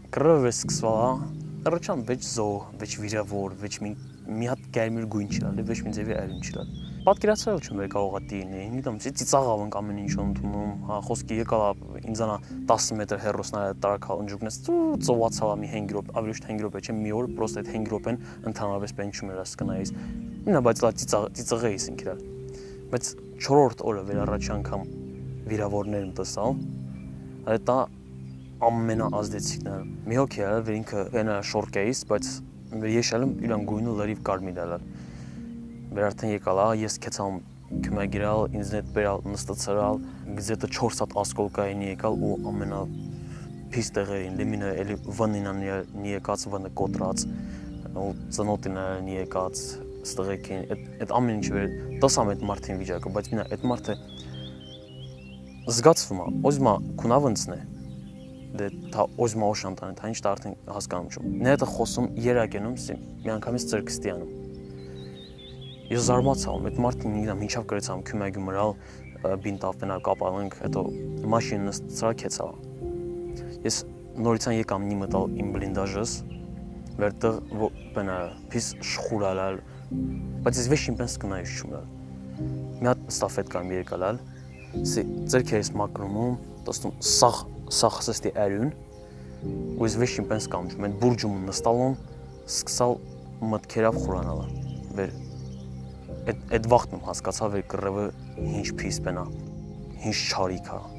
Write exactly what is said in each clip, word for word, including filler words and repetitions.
Կռվը սկսվա, առաջան վեճ զոհ, վեճ վիրավոր, վեճ մի հատ գերմիր գույն չլալ, վեճ մի ձևի այլուն չլալ։ Պատկերացրել չեմ վեր կարող դինի, ինքնամ ծիծաղավ ենք ամեն ինչ ընդունում, հա խոսքի եկալ ինձանա տասը մետր հեռոսնալ տարակալ ընջուկնես ծովածալա մի հինգ րոպե, ավելի շուտ հինգ րոպե չէ, մի օր պրոստը այդ հինգ րոպեն ընդհանրապես պենչում էր ասկնայից։ Ինա բայց լա ծիծաղեիս ինքրալ։ Բայց չորրորդ օրը վեր առաջ անգամ վիրավորներն տեսալ, այդ ամենաազդեցիկները։ Մի հոգի էր, որ ինքը հենա շորկեից, բայց ես եմ իրան գույնը լրիվ կարմիր ալալ։ Վեր արդեն եկալա, ես քեցամ քմագիրալ, ինձնետ բերալ, նստացրալ, գզետը չորս հատ ասկոլկային եկալ ու ամենա փիս տեղերին, լիմինը էլի վնինան եկած, վնը կոտրած, ու ծնոտինը եկած, ստղեկին, այդ ամեն ինչ վեր տեսամ այդ մարդին վիճակը, բայց մինա այդ մարդը զգացվում է, ոզմա քունավնցն է։ Դե դա ոզմա օշանտան է, դա ինչ դա արդեն հասկանում չեմ։ Ները խոսում երակենում, մի անգամից ծրկստիանում։ Ես զարմացամ, այդ մարդին ինքնամ ինչավ գրեցամ քյումագի մրալ, բինտավ բենալ կապալենք, հետո մաշին նստցրա քեցալ։ Ես նորից եկամ նի մտալ իմ բլինդաժս, վերտեղ բենա փիս շխուրալալ, բայց ես վեշին պես կնայış չումալ։ Մի հատ ստաֆետ կամ եկալալ, ծրքերս մակրումում, տստում սաղ սաղ սստի այրուն, ու ես վեշին պես կամջում, այդ բուրջում նստալում, սկսալ մտքերավ խուրանալը, վեր այդ վաղթն եմ հասկացա, վեր կռվը ինչ փիս բենա, ինչ չարիք է։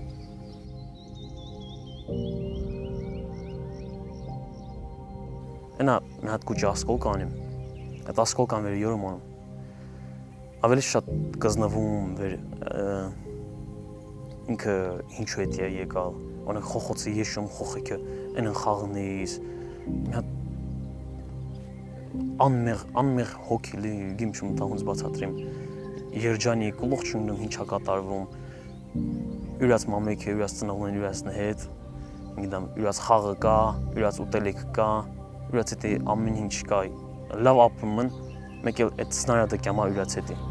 Ենա մի հատ կուճի ասկոլկան եմ, այդ ասկոլկան վեր յորում ոնում, ավելի շատ կզնվում վեր ինքը ինչու էտ է եկալ, Անեք խոխոցը եշում խոխեքը ենն խաղնեիս, մի հատ անմեղ, անմեղ հոգի գիմ չում տաղունց բացատրիմ, երջանի կլող չունդում ինչա կատարվում, յուրաց մամեկ է, յուրաց ծնողն յուրացն հետ, յուրաց խաղը կա, յուրաց ուտելիք կա, յուրաց էտի ամեն ինչ կա, լավ ապրում են, մեկ էլ էտ սնարյադը կյամա յուրաց էտի։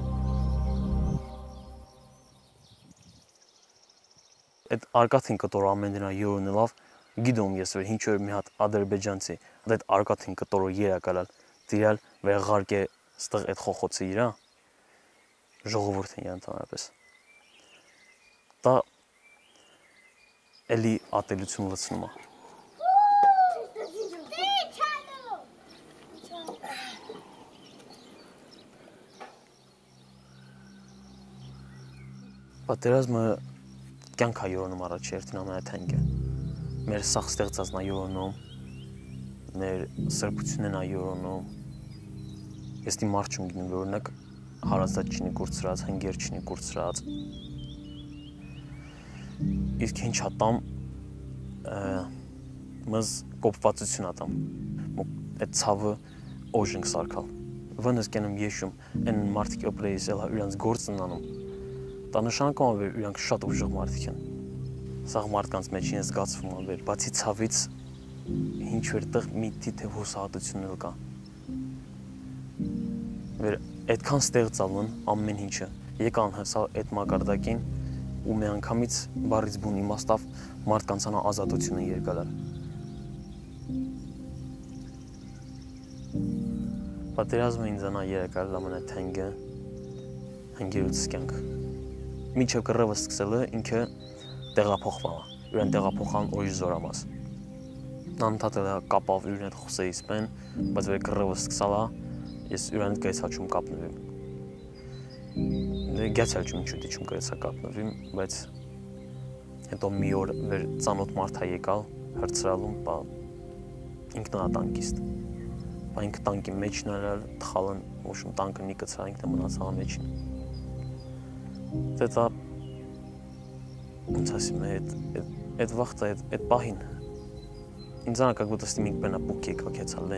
Այդ արկաթին կտոր ամեն դնա յորունը լավ, գիդում ես վեր ինչ որ մի հատ ադրբեջանցի, այդ արկաթին կտորը երակալալ, դիրալ վեղարկ է ստղ այդ խոխոցը իրա, ժողովուրդին յանտանարպես։ Դա էլի ատելություն լծնում է։ Պատերազմը կյանք է յորոնում առաջ երդին ամենաթենգը, մեր սաղ ստեղծածն է յորոնում, մեր սրբությունն է յորոնում, ես դի մարդ չում գինում, որ օրինակ հարազատ չինի կուրծրած, հնգեր չինի կուրծրած, իսկ ինչ հատամ մզ կոպվածություն հատամ, այդ ցավը օժենք սարկալ, վնս կենում եշում, են մարդիկ օպրեիս էլ իրանց գործն անում, դա նշանակում է, որ իրանք շատ ուժեղ մարդիկ են։ Սաղ մարդկանց մեջ ինձ զգացվում է, որ բացի ցավից ինչ որտեղ մի թիթև հուսահատություն էլ կա։ Որ այդքան ստեղծալուն ամեն ինչը եկան հսալ այդ մակարդակին ու մի անգամից բառից բուն իմաստավ մարդկանց անա ազատությունը երկալար։ Պատերազմը ինձանա երեկալ ամենաթենգը հնգերուց կյանք։ Միջև կռվը սկսելը ինքը տեղափոխվա, յուրեն տեղափոխան օժ զորամաս։ Նամթատել է կապավ յուրեն հետ խուսեիս պեն, բայց վեր կռվը սկսալա, ես յուրեն հետ կայցա չում կապնվիմ։ Գյացյալ չում ինչու դիչում կայցա կապնվիմ, բայց հետո մի օր վեր ծանոտ մարդ է եկալ, հրցրալում, բա ինքն է տանկիստ։ Բա ինքը տանկի մեջն էր, թխալն, ոշում տանկը նի կծրա ինքն է մնացալա մեջին։ Դա ոնց ասեմ, այդ վաղտը, այդ պահին, ինձանա как будто ստիմինք բենա պուք եկալ կեցալ է։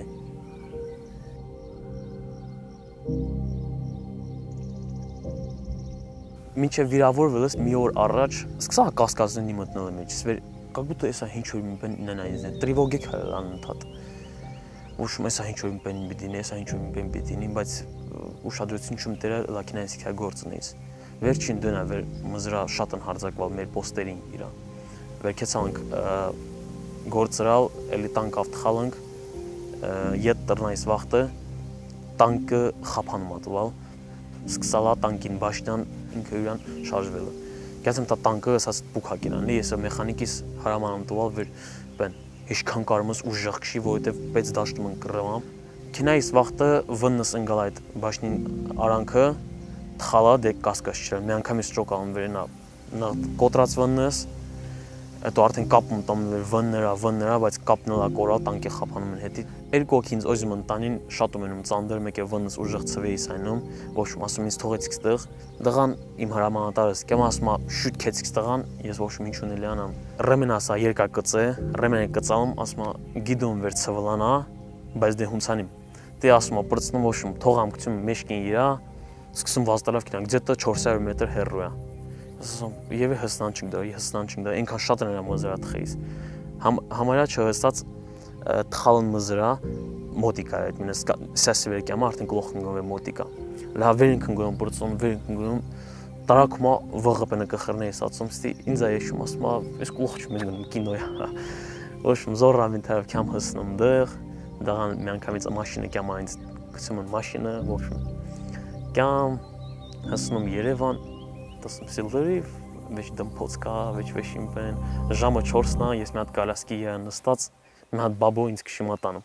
Մինչև վիրավորվելս մի օր առաջ, սկսա կասկածնի մտնելը մեջս, վեր как будто էսա ինչ որ մի բեն ինանա ինձն է, տրիվոգեք հալել անընդհատ։ Ուշում էսա ինչ որ մի բեն բիդին, էսա ինչ որ մի բեն բիդին, բայց ուշադրություն չում տերը լակինայսիք է գործնից։ Վերջին դնա վեր մզրա շատ են հարձակվալ մեր պոստերին իրա։ Վերքեցանք գործրալ, էլի տանկավ թխալանք, ետ տրնայս վաղտը, տանկը խապանում ատուալ, սկսալա տանկին բաշտյան ինքը յուրան շարժվելը։ Գացեմ տա տանկը ասաց բուքակինան, ես մեխանիկիս հարամանամ տուալ վեր բեն, հիշքան կարմս ուժեղ կշի, որովհետև պես դաշտում են կռվամ։ Քինայիս վաղտը վննս ընգալ այդ բաշնին արանքը, թխալա դե կասկած չրել, մի անգամից ճոկալում վերենա, նա կոտրած վննս, հետո արդեն կապում տամ վններա, վններա, բայց կապնելա կորալ տանկի խապանում են հետի։ Երկու օքինց օզում ընտանին շատում ենում ծանդեր, մեկ է վննս ուժեղ ծվեիս այնում, ոչ ասում ինձ թողեցիք ստեղ, դղան իմ հրամանատարս, կեմ ասում շուտ քեցիք ստեղան, ես ոչ ինչ ունել անամ։ Ռեմեն ասա երկար կծե, ռեմենը կծալում, ասում գիդում վեր ցվլանա, բայց դե հունցանիմ։ Դե ասում պրծնում ոչ թողամ գցում մեջքին իրա, սկսում վազտալավ կինանք, где-то չորս հարյուր մետր հեռու է։ Ասում եւ հստան չգիտա, հստան չգիտա, այնքան շատ են մզրա թխից։ Համարյա չհստած թխալն մզրա մոտիկա է, մինս սասիվեր կամա արդեն գլոխն գոմե մոտիկա։ Լավերին կնգոմ բրծում, վերին կնգոմ տարակումա վղպենը կխրնեիս ասում, ստի ինձ է եշում ասում, ես գլոխ չում եմ կինոյա։ Ոչ զորամին թավ կամ հսնում դեղ, դղան մի անգամից մաշինը կամ այնց գցում են մաշինը, ոչ կամ հսնում Երևան Տասում սիլդերի, վեչ դմպոց կա, վեչ վեշին բեն, ժամը չորսնա, ես մի հատ կալասկի է նստած, մի հատ բաբո ինձ կշի մատանում։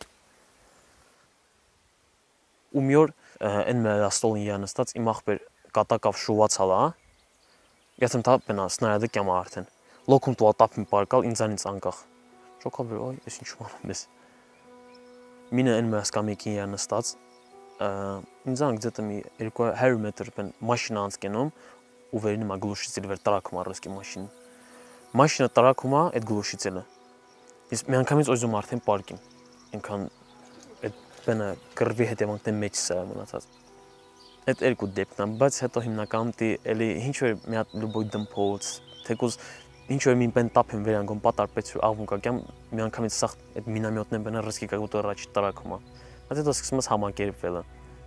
Ու մի օր են մեր աստոլին է նստած, իմ աղբեր կատակավ շուվացալա, ես եմ թա բենա սնարյադը կյամա արդեն, լոքում տուալ տապին պարկալ, ինձանից անկախ։ Շոքավ էր, այ, ես ինչու անում ես։ Մինը են մեր ասկամեկին է նստած, ինձան գծետը մի երկու հարյուր մետր բեն մաշինա անցկենում, ու վերին մա գլուշից էլ վեր տարակում առսկի մաշին։ Մաշինը տարակում է այդ գլուշից էլ։ Ես մի անգամից օզում արդեն պարկին։ Ինքան այդ բենը կռվի հետևանքն մեջ սա մնացած։ Այդ երկու դեպքն է, բայց հետո հիմնականում դի էլի ինչ որ մի հատ լուբոյ դմփոց, թեկուզ ինչ որ մին բեն տապ են վերանգում պատարպեցու աղմուկա կամ մի անգամից սախ այդ մինամյոտն են բենը ռիսկի կգուտը առաջ տարակում է։ Բայց հետո սկսում ես համակերպվելը։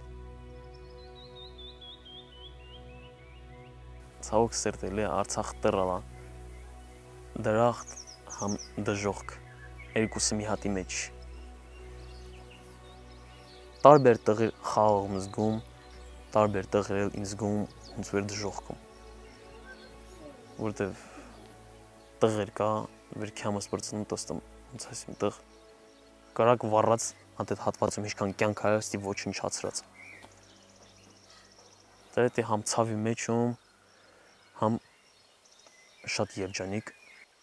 Ցավոք սերտելի Արցախ տրալա դրախտ համ դժողք երկուսը մի հատի մեջ տարբեր տղեր խաղում զգում տարբեր տղերել ինձ զգում ոնց որ դժողքում որտեվ տղեր կա վեր քամս բրծնում տոստում ոնց ասեմ տղ կարակ վառած այդ հատվածում ինչքան կյանք հայ ստի ոչնչացրած դա համ ցավի մեջում Ham շատ երջանիկ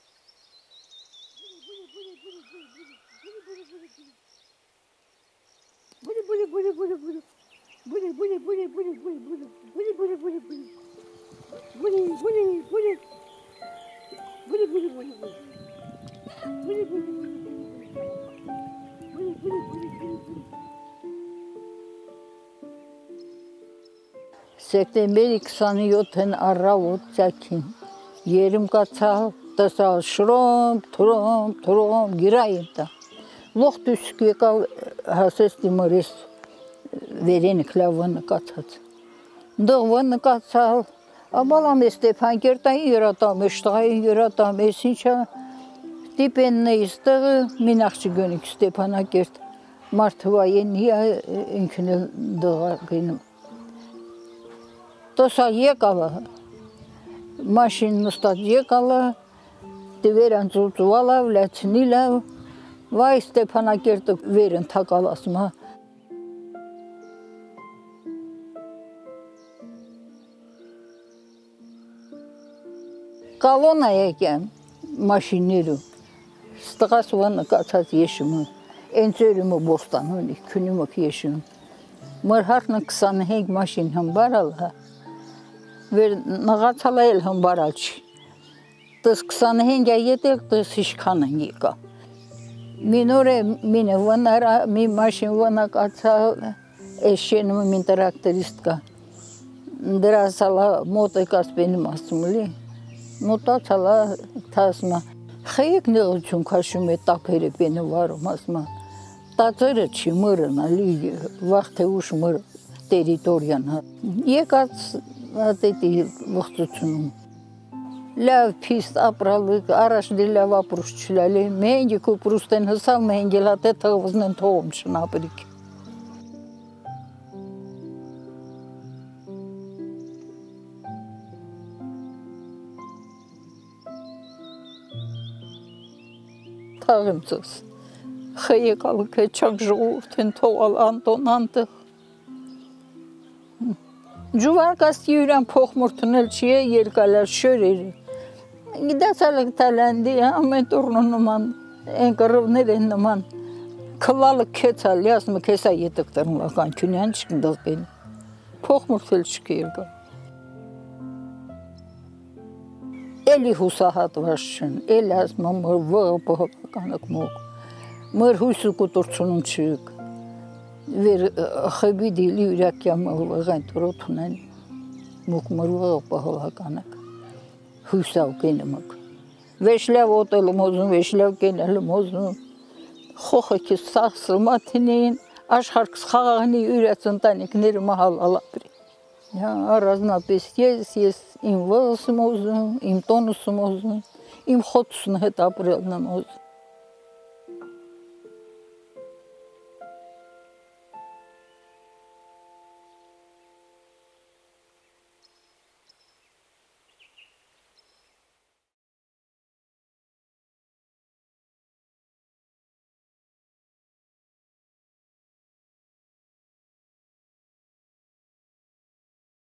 Սեպտեմբերի քսանյոթին առավոտ ցակին երում կացալ տեսալ շրոմ թրոմ թրոմ գիրայտա լոխտ үск եկալ հասես դիմորես վերեն քլավը կացած դողվը նկացալ ամալամ Ստեփան Կերտայի երատամ շտայի երատամ ես ինչա տիպենն է ստեղը մինախչգոնիկ Ստեփանակերտ մարդվային ինքն դողակին Տոսա եկալը, մաշին նստած եկալը, դվերան ծուծուալը, վլացնիլը, վայ Ստեփանակերտը վերն թակալ ասում հա։ Կալոնա եկեմ մաշիններու, ստղաս վանը կացած եշումը, ենցերիմը բոստանունի, քունիմըք եշում, մրհարնը քսանհինգ մաշին հմբարալ հա, Վեր նղացալ էլ հմբարալ չի, տս քսանհինգ է ետեղ տս իշքան են եկա։ Մին օր է մինը վնարա, մի մաշին վնակ ացալ, էշենում մին տրակտորիստ կա, դրասալա մոտ եկաս բենում ասում լի, մոտացալա թասմա, խեյեք նեղություն կաշում է տապերը բենու վարում ասմա, տածերը չի մրնա, լի վաղ թե ուշ մր տերիտորյան հա, եկած Ատետի ողջությունում լավ փիստ ապրալıq, առաջ լավ ապրուշ չլալի, մենք կուպրուստեն հսավ մենք լատե թողվզնեն թողում շնապրիկ։ Թաղեմ ծս, խեյեկալը կեչակ ժողուրդ են թողալ անտոն անտեղ։ Ջուվարկաստի յուրան փոխմուրթնել չի է երկալար շորերի։ Գիտացալը տալանդի ամեն տուրնու նման, են կրվներ են նման, կլալը կեցալ, լյասմը կեսա ետық տրնլական, կյունյան չկնդաղկեն, փոխմուրթել չկի երկալ։ Էլի հուսահատվաշ չն, էլ ասմա մր վղը պահականակ մոգ, մր հույսու կուտուրցունում չիկ, վեր խեբի դիլի ուրակյամը վղան տուրոթունեն, մոգ մր վղը պահականակ, հույսավ կենը մոգ, վեշլավ ոտել մոզում, վեշլավ կենել մոզում, խոխը կես սաղսը մատինեին, աշխարքս խաղաղնի ուրաց ընտանիքները մահալ ալապրի։ Առանձնապես ես, ես իմ վղս եմ ուզում, իմ տոնս եմ ուզում, իմ խոտսն հետ ապրելն եմ ուզում։